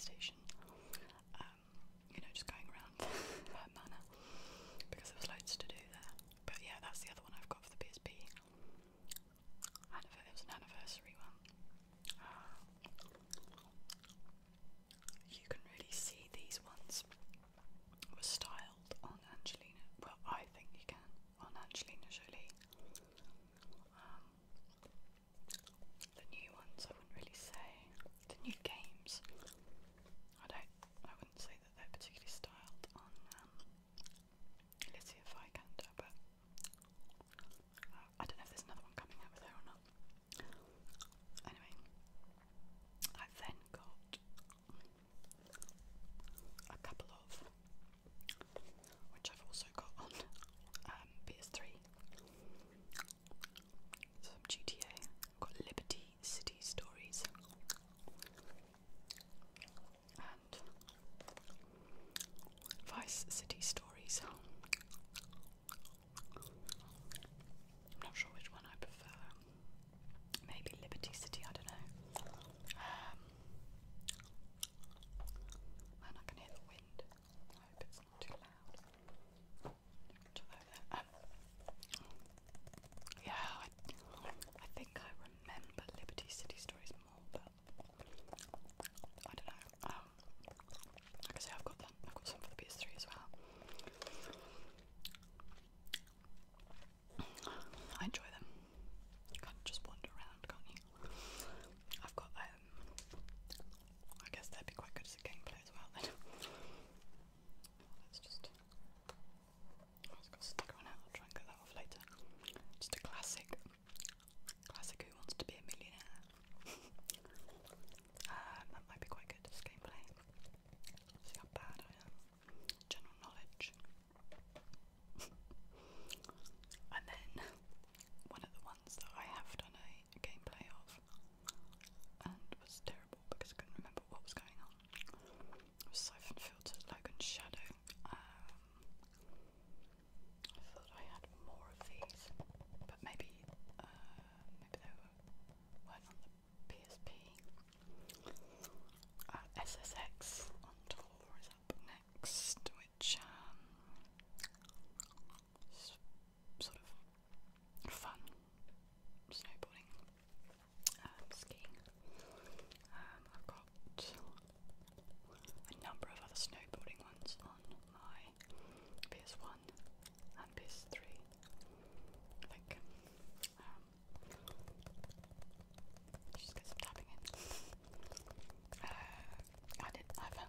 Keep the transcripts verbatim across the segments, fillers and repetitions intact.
station, um, you know, just going around her manor, because there was loads to do there. But yeah, that's the other one I've got for the P S P. Anniver it was an anniversary one. Uh, you can really see these ones were styled on Angelina. Well, I think you can on Angelina Jolie. Um, the new ones, I wouldn't really say. The new games, I don't. I wouldn't say that they're particularly styled on um, Alicia Vikander, but uh, I don't know if there's another one coming out with her or not. Anyway, I've then got a couple of, which I've also got on um, P S three. Some G T A. I've got Liberty City Stories and Vice City Stories. I'm not sure which one I prefer. Maybe Liberty City, I don't know. Um, and I can hear the wind. I hope it's not too loud. Um, yeah, I, I think I remember Liberty City Stories more, but I don't know. Um, like I say, I've got that. I've got some for the P S three as well. I enjoy them. You can't just wander around, can't you? I've got um I guess they'd be quite good as a gameplay as well then. Let's just oh, it's got a sticker on it, I'll try and get that off later. Just a classic. Classic Who Wants to Be a Millionaire. um, that might be quite good as gameplay. See how bad I am. General knowledge. And then one of the ones that I have done a, a gameplay of and was terrible because I couldn't remember what was going on. It was Siphon Filter's Logan's Shadow. Um, I thought I had more of these, but maybe uh, maybe they were, weren't on the P S P. Uh, S S X on tour is up next, which um, is sort of fun snowboarding, um, skiing. Um, I've got a number of other snowboarding ones on my P S one and P S three, I think. Um, just get some tapping in. Uh, I did, I've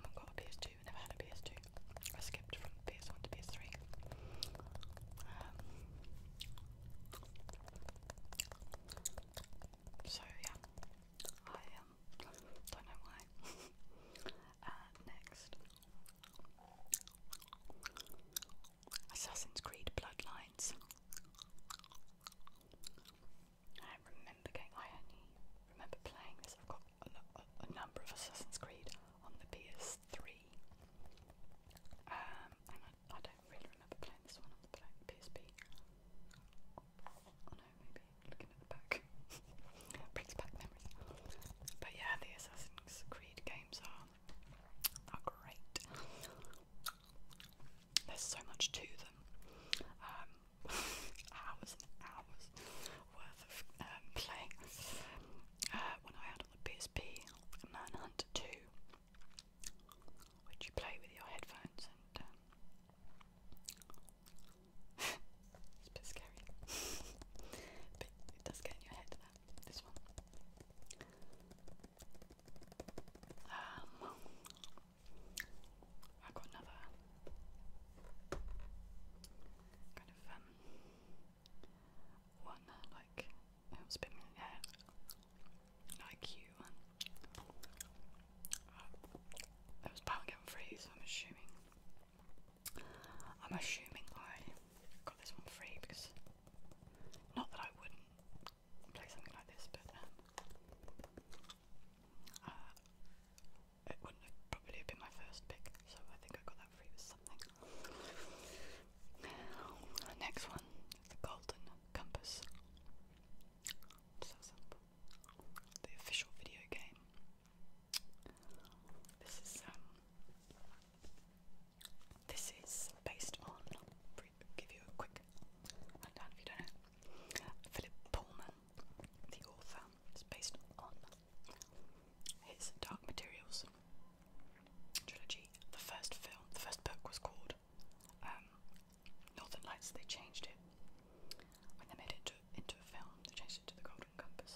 Compass, they changed it. When they made it into, into a film, they changed it to the Golden Compass.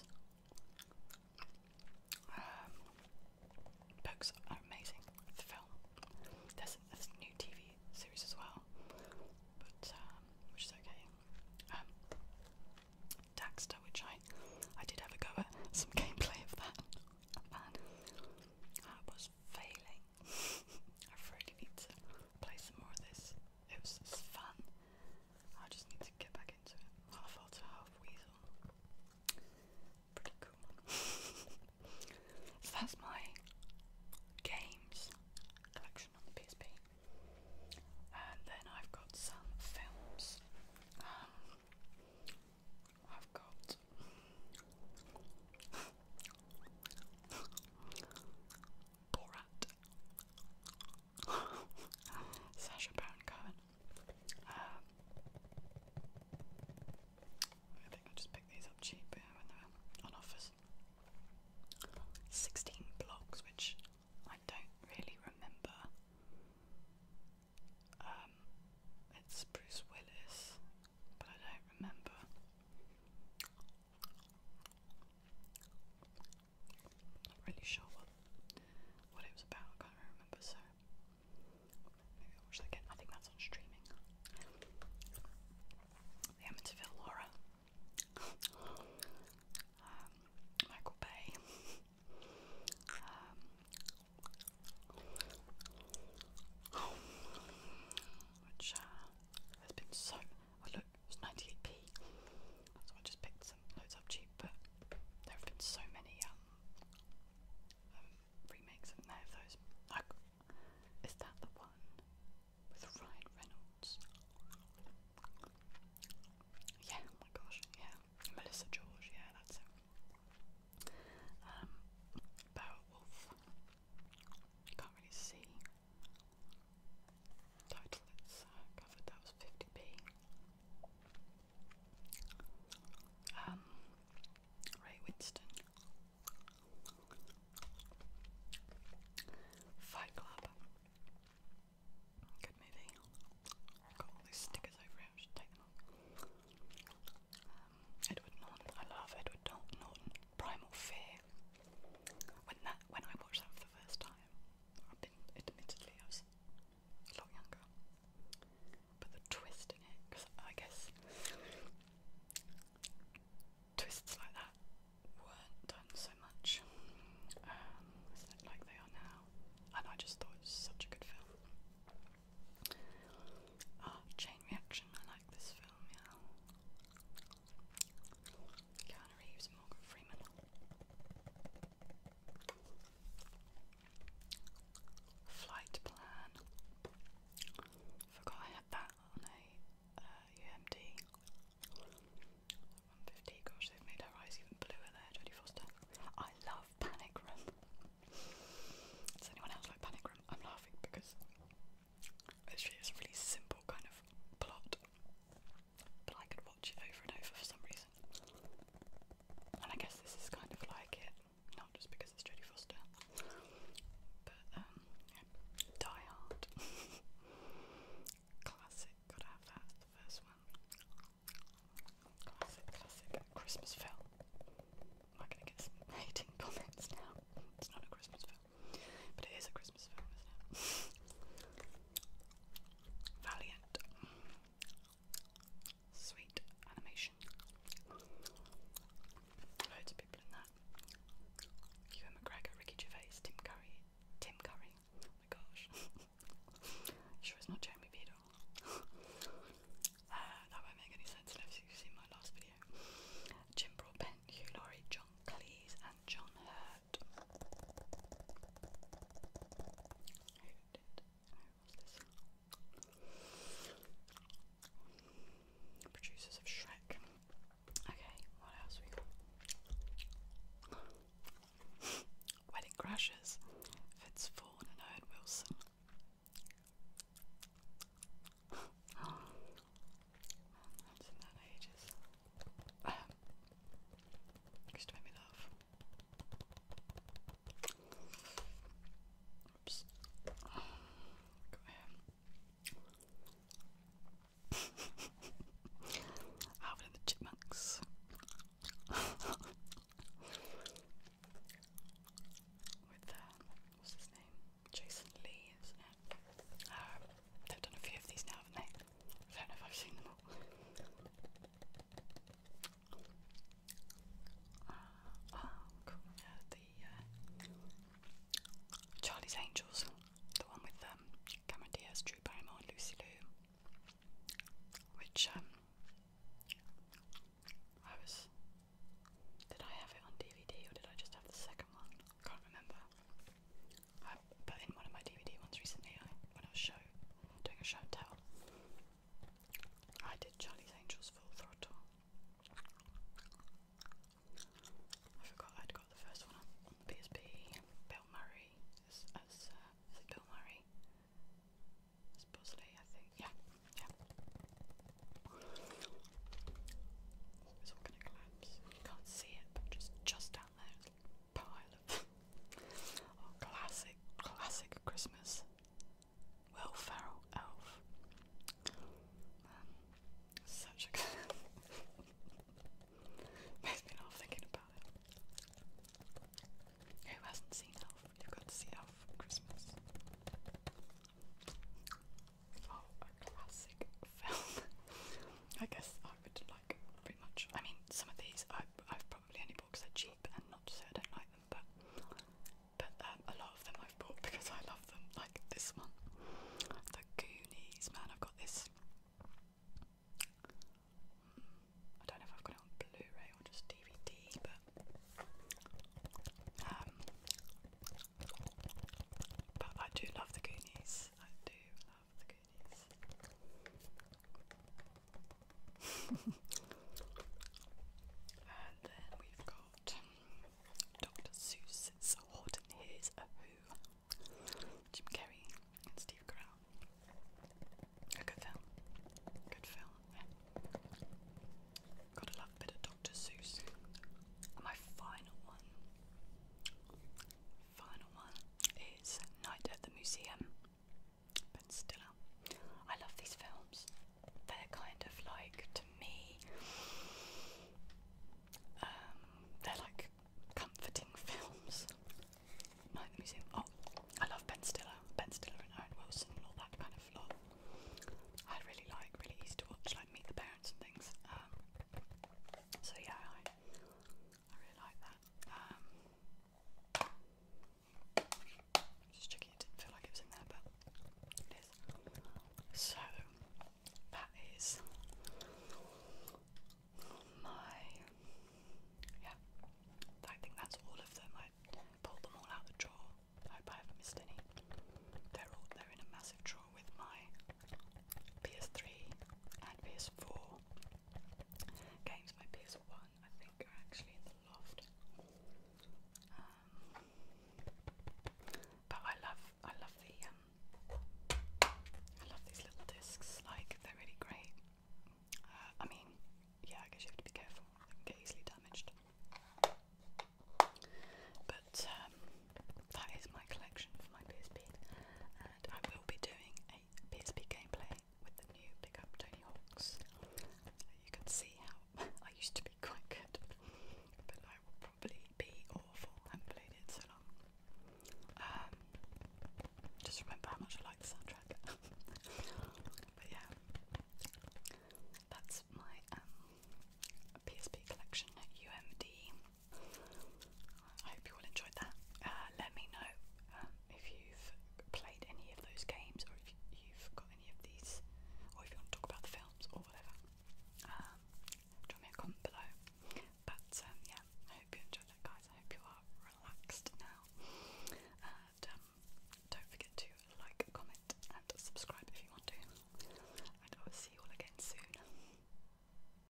Um, books are amazing. The film. There's a, there's a new T V series as well, but um, which is okay. Um, Daxter, which I I did have a go at some gameplay of that. Man, I was failing. I really need to play some more of this. It was, it was fun. I